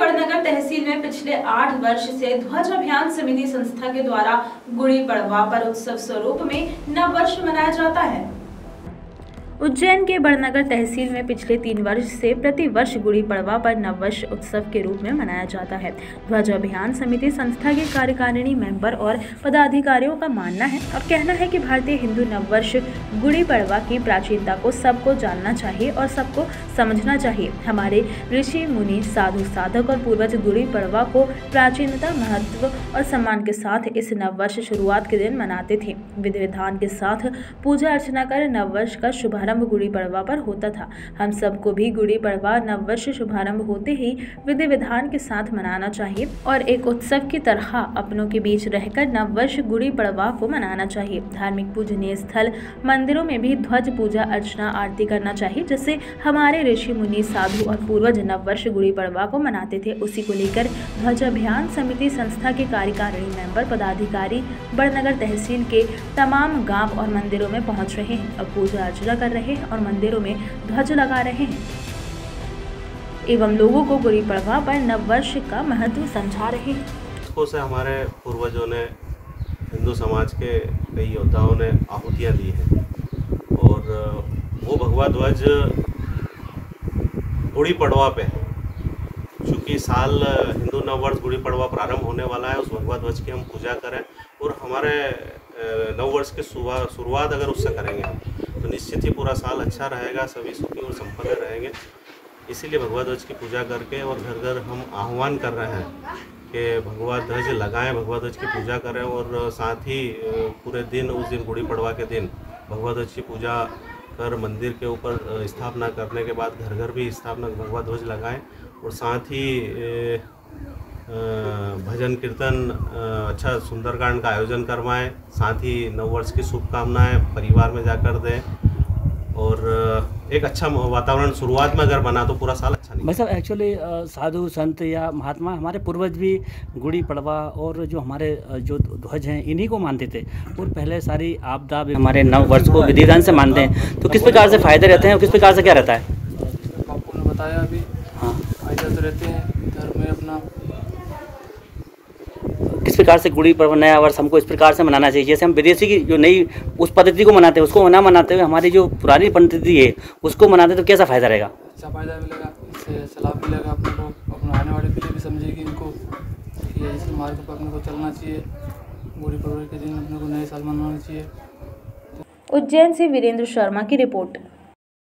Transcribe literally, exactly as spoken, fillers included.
बड़नगर तहसील में पिछले आठ वर्ष से ध्वज अभियान समिति संस्था के द्वारा गुड़ी पड़वा पर उत्सव स्वरूप में नव वर्ष मनाया जाता है। उज्जैन के बड़नगर तहसील में पिछले तीन वर्ष से प्रति वर्ष गुड़ी पड़वा पर नववर्ष उत्सव के रूप में मनाया जाता है। ध्वज अभियान समिति संस्था के कार्यकारिणी मेंबर और पदाधिकारियों का मानना है और कहना है कि भारतीय हिंदू नववर्ष गुड़ी पड़वा की प्राचीनता को सबको जानना चाहिए और सबको समझना चाहिए। हमारे ऋषि मुनि साधु साधक और पूर्वज गुड़ी पड़वा को प्राचीनता, महत्व और सम्मान के साथ इस नववर्ष शुरुआत के दिन मनाते थे। विधि विधान के साथ पूजा अर्चना कर नववर्ष का शुभारंभ गुड़ी पड़वा पर होता था। हम सबको भी गुड़ी पड़वा नववर्ष शुभारंभ होते ही विधि विधान के साथ मनाना चाहिए और एक उत्सव की तरह अपनों के बीच रहकर नववर्ष गुड़ी पड़वा को मनाना चाहिए। धार्मिक पूजनीय स्थल मंदिरों में भी ध्वज पूजा अर्चना आरती करना चाहिए, जिससे हमारे ऋषि मुनि साधु और पूर्वज नववर्ष गुड़ी पड़वा को मनाते थे। उसी को लेकर ध्वज अभियान समिति संस्था के कार्यकारिणी मेंबर पदाधिकारी बड़नगर तहसील के तमाम गांव और मंदिरों में पहुंच रहे हैं और पूजा अर्चना कर रहे हैं और मंदिरों में ध्वज लगा रहे हैं एवं लोगों को गुड़ी पड़वा पर नववर्ष का महत्व समझा रहे हैं। इसको से हमारे पूर्वजों ने, हिंदू समाज के कई योद्धाओं ने आहुतियाँ दी हैं और वो भगवा ध्वज गुड़ी पड़वा पे है। चूँकि साल हिंदू नववर्ष गुड़ी पड़वा प्रारंभ होने वाला है, उस भगवा ध्वज की हम पूजा करें और हमारे नववर्ष की शुरुआत अगर उससे करेंगे हम तो निश्चित ही पूरा साल अच्छा रहेगा, सभी सुखी और संपन्न रहेंगे। इसीलिए भगवा ध्वज की पूजा करके और घर घर हम आह्वान कर रहे हैं कि भगवा ध्वज लगाएं, भगवा ध्वज की पूजा करें और साथ ही पूरे दिन उस दिन गुड़ी पड़वा के दिन भगवा ध्वज की पूजा कर मंदिर के ऊपर स्थापना करने के बाद घर घर भी स्थापना भगवा ध्वज लगाएं और साथ ही भजन कीर्तन अच्छा सुंदरकांड का आयोजन करवाएं। साथ ही नववर्ष की शुभकामनाएं परिवार में जाकर दें और एक अच्छा वातावरण शुरुआत में अगर बना तो पूरा साल अच्छा नहीं। बस एक्चुअली साधु संत या महात्मा हमारे पूर्वज भी गुड़ी पड़वा और जो हमारे जो ध्वज हैं इन्हीं को मानते थे और पहले सारी आपदा हमारे नव वर्ष को विधि विधान से मानते हैं। तो किस प्रकार से फायदे रहते हैं और किस प्रकार से क्या रहता है? आपको ने बताया अभी। हाँ, फायदे तो रहते हैं घर में अपना। किस प्रकार से गुड़ी पड़वा नया वर्ष हमको इस प्रकार से मनाना चाहिए, जैसे हम विदेशी की जो नई उस पद्धति को मनाते हैं उसको ना मनाते हुए हमारी जो पुरानी पद्धति है उसको मनाते तो कैसा फायदा रहेगा? अच्छा फायदा मिलेगा, इससे सलाह मिलेगा अपने को, अपने आने वाले पीढ़ी भी समझेगी इनको कि इस मार्ग पर अपने को चलना चाहिए। गुड़ी पड़वा के दिन अपने को नए साल मनाना चाहिए। उज्जैन से वीरेंद्र शर्मा की रिपोर्ट।